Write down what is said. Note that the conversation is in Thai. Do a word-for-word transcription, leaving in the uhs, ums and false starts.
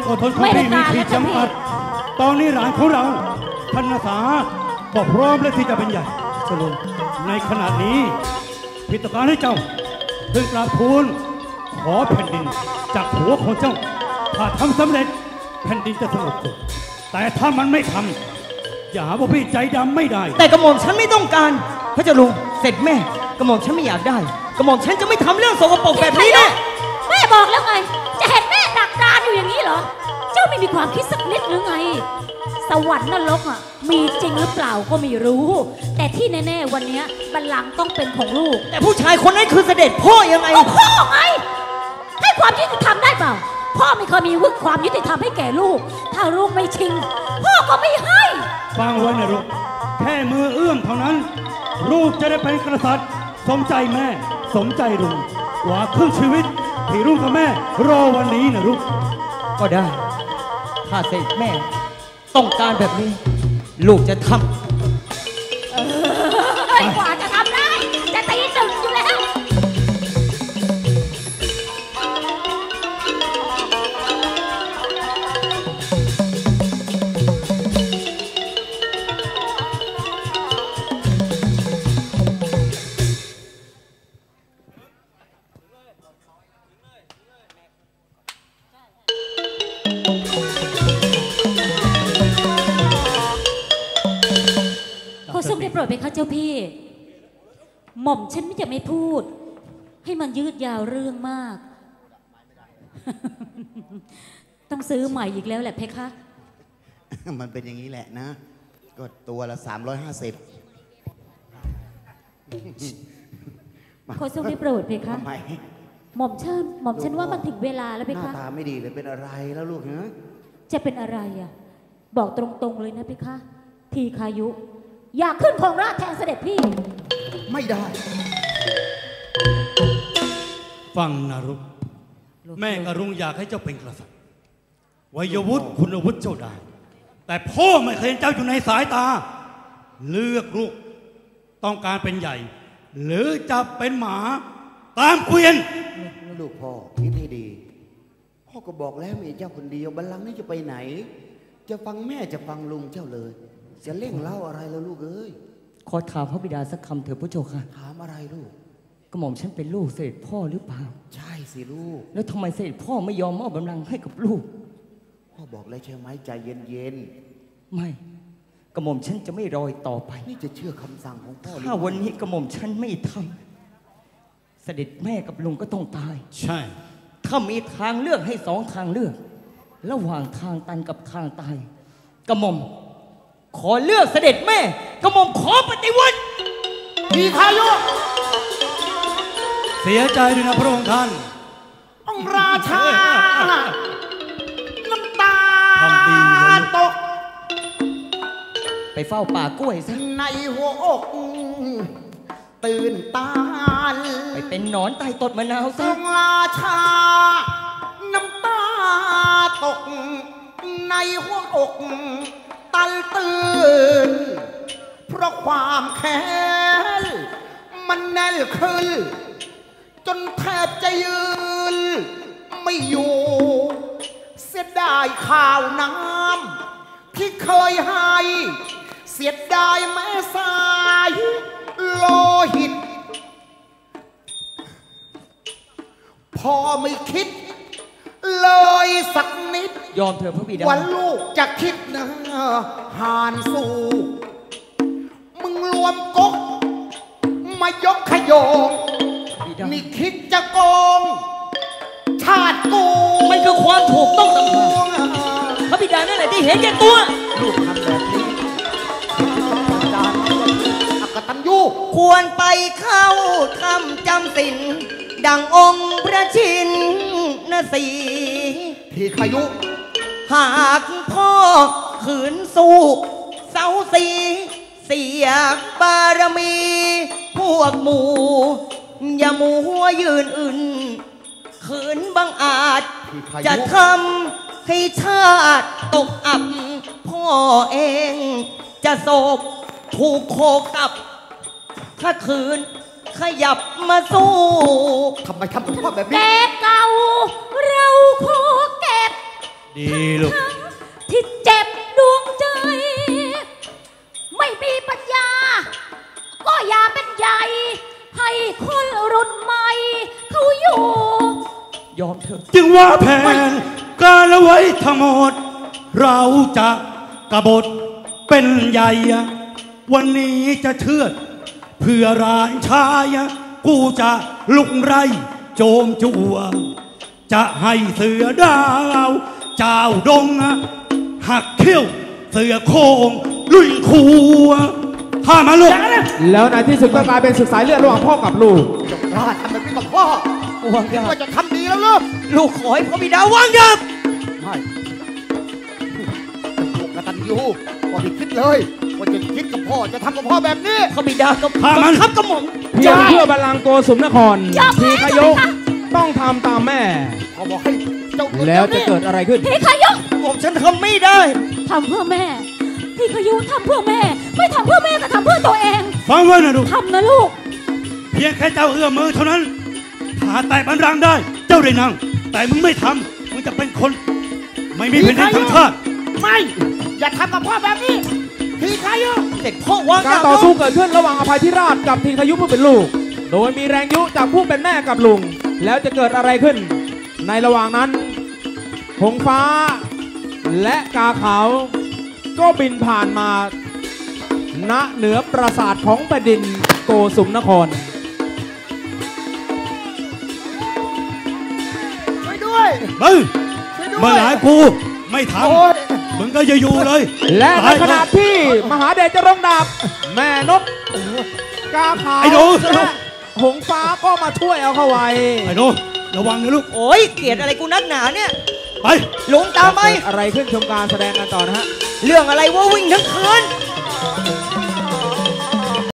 อดทนของพี่มีขีดจำกัดตอนนี้หลานของเราพันนาสาก็พร้อมและที่จะเป็นใหญ่สรุปในขณะนี้พิตการให้เจ้าเพิ่งกราบทูลขอแผ่นดินจากหัวของเจ้าถ้าทำสำเร็จแผ่นดินจะสงบสุขแต่ถ้ามันไม่ทำอย่าหาว่าพี่ใจดำไม่ได้แต่กระหม่อมฉันไม่ต้องการพระเจ้าลุงเสร็จแม่กระหม่อมฉันไม่อยากได้กระหม่อมฉันจะไม่ทำเรื่องสกปรกแบบนี้แน่แม่บอกแล้วไงจะเห็นแม่ดักดานอยู่อย่างนี้เหรอเจ้าไม่มีความคิดสักนิดหรือไงสวรรค์นรกอ่ะมีจริงหรือเปล่าก็ไม่รู้แต่ที่แน่ๆวันนี้บัลลังก์ต้องเป็นของลูกแต่ผู้ชายคนนั้นคือเสด็จพ่อยังไงพ่อไงให้ความยุติธรรมได้เปล่าพ่อไม่เคยมีความยุติธรรมให้แก่ลูกถ้าลูกไม่ชิงพ่อก็ไม่ให้ฟังไว้นะลูกแค่มือเอื้อมเท่านั้นลูกจะได้เป็นกษัตริย์สมใจแม่สมใจลุงกว่าครึ่งชีวิตที่ลุงกับแม่รอวันนี้นะลูกก็ได้ถ้าเสด็จแม่ต้องการแบบนี้ลูกจะทำเออกว่าจะทำได้จะตีตึงอยู่แล้วทรงได้โปรดไหมคะเจ้าพี่หม่อมฉันไม่จะไม่พูดให้มันยืดยาวเรื่องมากต้องซื้อใหม่อีกแล้วแหละเพคะมันเป็นอย่างนี้แหละนะก็ตัวละสามร้อยห้าสิบขอทรงได้โปรดเพคะหม่อมฉันหม่อมฉันว่ามันถึงเวลาแล้วเพคะหน้าตาไม่ดีเลยเป็นอะไรแล้วลูกฮะจะเป็นอะไรอ่ะบอกตรงๆเลยนะเพคะทีคายุอยากขึ้นของราชแทนเสด็จพี่ไม่ได้ฟังนะรุกแม่กับลุงอยากให้เจ้าเป็นกษัตริย์วัยวุฒิคุณวุฒิเจ้าได้แต่พ่อไม่เคยเห็นเจ้าอยู่ในสายตาเลือกลูกต้องการเป็นใหญ่หรือจะเป็นหมาตามเกวียนลูกพ่อคิดให้ดีพ่อก็บอกแล้วมีเจ้าคนเดียวบัลลังก์นี้จะไปไหนจะฟังแม่จะฟังลุงเจ้าเลยจะเล่งเล่าอะไรแล้วลูกเอ้ยขอถามพระบิดาสักคำเถิดพระเจ้าค่ะถามอะไรลูกกระหม่อมฉันเป็นลูกเสด็จพ่อหรือเปล่าใช่สิลูกแล้วทำไมเสด็จพ่อไม่ยอมมอบบัลลังก์ให้กับลูกพ่อบอกแล้วใช่ไหมใจเย็นๆไม่กระหม่อมฉันจะไม่รออีกต่อไปนี่จะเชื่อคำสั่งของพ่อถ้าวันนี้กระหม่อมฉันไม่ทำเสด็จแม่กับลุงก็ต้องตายใช่ถ้ามีทางเลือกให้สองทางเลือกระหว่างทางตันกับทางตายกระหม่อมขอเลือกเสด็จแม่กระหม่อมขอปฏิวัติทีคายุเสียใจด้วยนะพระองค์ท่านองค์ราชาน้ำตาตกไปเฝ้าป่ากล้วยซะในหัวอกตื่นตาลไปเป็นหนอนใต้ต้นมะนาวซะองค์ราชาน้ำตาตกในหัวอกตันตื่นเพราะความแค้นมันแน่นขึ้นจนแทบจะยืนไม่อยู่เสียดายข่าวน้ำที่เคยให้เสียดายแม่สายโลหิตพอไม่คิดเลยสักนิดยอมเถอะพระบิดาวันลูกจะคิดนะหานสู้มึงรวมก๊กมายกขยงนี่คิดจะโกงชาติกูมันคือความถูกต้องต่างหากพระบิดานั่นแหละที่เห็นแก่ตัวลูกทำแบบนี้อกตัญญูควรไปเข้าทำจำศีลดังองค์พระชินสีทีคายุหากพ่อขืนสู้เสาสีเสียบารมีพวกหมู่อย่ามัวยืนอื่นขืนบังอาจจะทำให้ชาติตกอับพ่อเองจะโศกถูกโคกับ ถ้าคืนขยับมาสู้ทำไมทำกับพ่อแบบนี้แต่เก่าเราขอเก็บดีลูกที่เจ็บดวงใจ ไม่มีปัญญา ก็อย่าเป็นใหญ่ ให้คนรุ่นใหม่เขาอยู่ยอมเถอะจึงว่าแผนการเอาไว้ทั้งหมด เราจะกบฏเป็นใหญ่ วันนี้จะเชือดเพื่อร้านชายกูจะลุกไรโจมจัวจะให้เสือดาวเจ้าดงหักเขี้ยวเสือโคงลุยคูข้ามาลูกแล้วในที่สุดก็กลายเป็นศึกสายเลือดระหว่างพ่อกับลูกกล้าทำแบบนี้กับพ่อวางยาว่าจะทำดีแล้วลูกลูกขอให้พระบิดาวางยาไม่ลูกกตัญญูพ่อไม่คิดเลยว่าจะคิดกับพ่อจะทำกับพ่อแบบนี้พระบิดากับฆ่ามันบังคับกระหม่อมเพียงเพื่อบัลลังก์โกสุมนครยอมแพ้ทีขยกต้องทำตามแม่พ่อบอกให้เจ้าแล้วจะเกิดอะไรขึ้นพี่ขายุผมฉันทำไม่ได้ทำเพื่อแม่ พี่ขายุทำเพื่อแม่ ไม่ทำเพื่อแม่แต่ทำเพื่อตัวเองฟังไว้นะลูกทำนะลูกเพียงแค่เจ้าเอื้อมมือเท่านั้นหาแต่บันรังได้ เจ้าได้นั่ง แต่มึงไม่ทำมึงจะเป็นคน ไม่มีแผ่นดินทั้งชาติไม่ อย่าทำกับพ่อแบบนี้พี่ใครอยู่เด็กพ่อวางการยาต่อสู้เกิดขึ้นระหว่างอภัยทิราชกับทีขยุผู้เป็นลูก โดยมีแรงยุจากผู้เป็นแม่กับลุง แล้วจะเกิดอะไรขึ้น ในระหว่างนั้นหงฟ้า และกาขาวก็บินผ่านมา ณเหนือปราสาทของแผ่นดินโกสุมนครช่วยด้วยมึงช่วยด้วยเมื่อหลายกูไม่ทโอ๊ยำมึงก็อย่าอยู่เลยและในตายขณะที่มหาเดชจะลงดาบ แม่นกกาขาวไอ้หนูและหงฟ้าก็มาช่วยเอาเข้าไว้ไอ้หนูระวังนะลูกโอ้ยเกลียดอะไรกูนักหนาเนี่ยไปลงตามไปเกิดอะไรขึ้นชมการแสดงกันต่อนะฮะเรื่องอะไรว่าวิ่งทั้งคืน